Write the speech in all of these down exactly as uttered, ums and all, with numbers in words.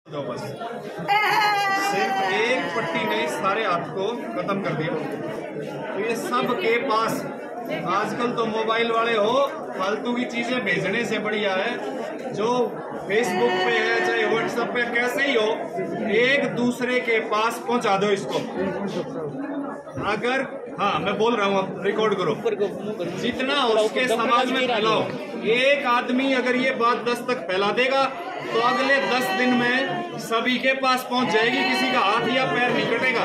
दो बस, सिर्फ एक पट्टी ने सारे हाथ को खत्म कर दिया। तो ये सब के पास आजकल तो मोबाइल वाले हो, फालतू की चीजें भेजने से बढ़िया है जो फेसबुक पे है चाहे व्हाट्सएप पे कैसे ही हो, एक दूसरे के पास पहुंचा दो इसको। अगर हाँ मैं बोल रहा हूँ, रिकॉर्ड करो, जितना हो उसके समाज में फैलाओ। एक आदमी अगर ये बात दस तक फैला देगा तो अगले दस दिन में सभी के पास पहुंच जाएगी, किसी का हाथ या पैर नहीं कटेगा।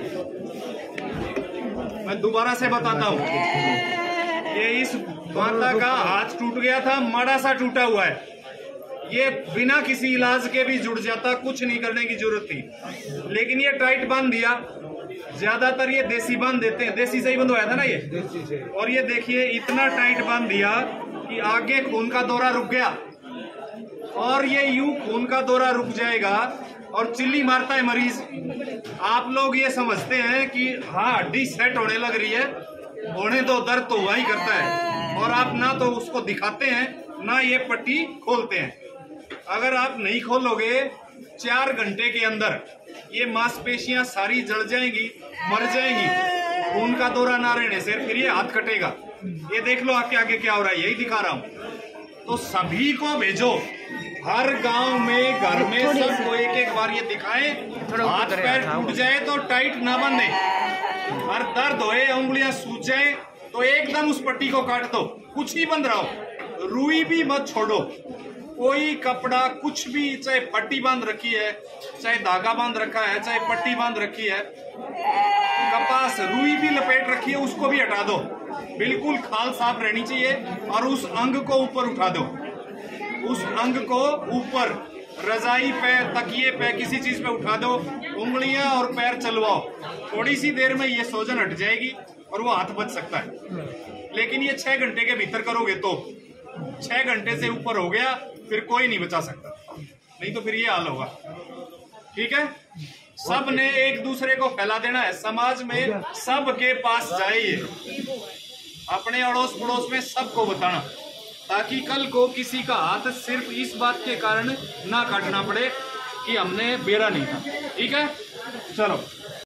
मैं दोबारा से बताता हूँ, ये इस माता का हाथ टूट गया था, माड़ा सा टूटा हुआ है, ये बिना किसी इलाज के भी जुड़ जाता, कुछ नहीं करने की जरूरत थी, लेकिन ये टाइट बांध दिया। ज्यादातर ये देसी बांध देते हैं, देसी से ही बंधवाया था ना ये, देसी से। और ये देखिए इतना टाइट बांध दिया कि आगे खून का दौरा रुक गया, और ये यूं खून का दौरा रुक जाएगा और चिल्ली मारता है मरीज। आप लोग ये समझते हैं कि हाँ हड्डी सेट होने लग रही है, होने दो, दर्द तो वही करता है, और आप ना तो उसको दिखाते हैं ना ये पट्टी खोलते हैं। अगर आप नहीं खोलोगे चार घंटे के अंदर ये मांसपेशियां सारी जल जाएंगी, मर जाएंगी। खून का दौरा ना रहने से फिर ये हाथ कटेगा। ये देख लो आपके आगे क्या हो रहा है, यही दिखा रहा हूं। तो सभी को भेजो, हर गांव में घर में सबको एक एक बार ये दिखाएं। हाथ पैर टूट जाए तो टाइट ना बांधे, और दर्द होए, उंगलियां सूज जाए तो एकदम उस पट्टी को काट दो, कुछ ही बंद रहो, रुई भी मत छोड़ो। कोई कपड़ा कुछ भी, चाहे पट्टी बांध रखी है, चाहे धागा बांध रखा है, चाहे पट्टी बांध रखी है, कपास रुई भी लपेट रखी है, उसको भी हटा दो। बिल्कुल खाल साफ रहनी चाहिए, और उस अंग को ऊपर उठा दो, उस अंग को ऊपर रजाई पे, तकिए पे, किसी चीज पे उठा दो, उंगलियां और पैर चलवाओ। थोड़ी सी देर में ये सोजन हट जाएगी और वो हाथ बच सकता है। लेकिन ये छह घंटे के भीतर करोगे तो, छह घंटे से ऊपर हो गया फिर कोई नहीं बचा सकता, नहीं तो फिर ये हाल होगा। ठीक है, सब ने एक दूसरे को फैला देना है, समाज में सबके पास जाइए, अपने अड़ोस पड़ोस में सबको बताना, ताकि कल को किसी का हाथ सिर्फ इस बात के कारण ना काटना पड़े कि हमने बेरा नहीं था। ठीक है, चलो।